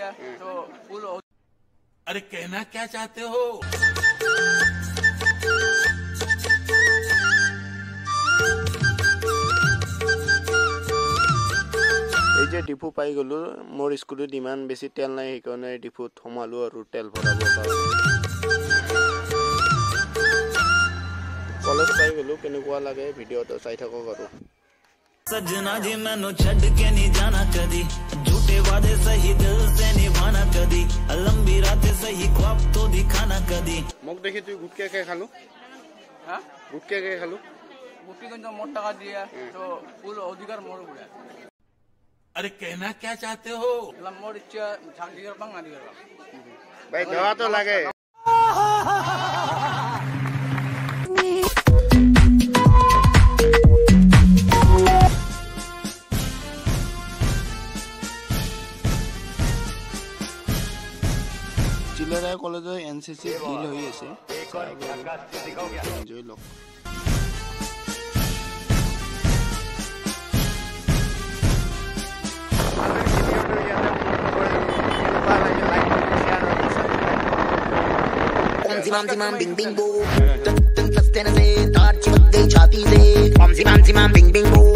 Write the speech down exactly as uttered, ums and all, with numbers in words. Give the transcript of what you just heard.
है तो फुल। अरे कहना क्या चाहते हो? এই যে ডিপু পাই গলো, মোর স্কুলত ইমান বেছি তেল নাই, সেইকাৰণে ডিপুত সোমালো আৰু তেল ভৰাবৰ কাৰণে। কলেজ পাই গলো, কেনেকুৱা লাগে ভিডিঅ'টো চাই থাকক আৰু। सजना जी मैनू छड़ के नहीं जाना कदी, झूठे वादे सही दिल से निभाना कदी, लंबी रातें सही ख्वाब तो दिखाना कदी। মোক দেখি তুই গুটকে কে খালো? हाँ গুটকে কে খালো? गुट्टी को मोट टका दिया तो फुल अधिकार मोर बुढ़ा। अरे कहना क्या चाहते हो? मोर इच्छा झाक दिगर बांग दिगर ভাই দেওয়া তো লাগে। চিলাৰা কলেজৰ এন চি চি ফিল হৈ আছে, এনজয় লওক। Zimam zimam bing bing boom, tung tung fast na se, tar chimuk gay chati se. Zimam zimam bing bing boom.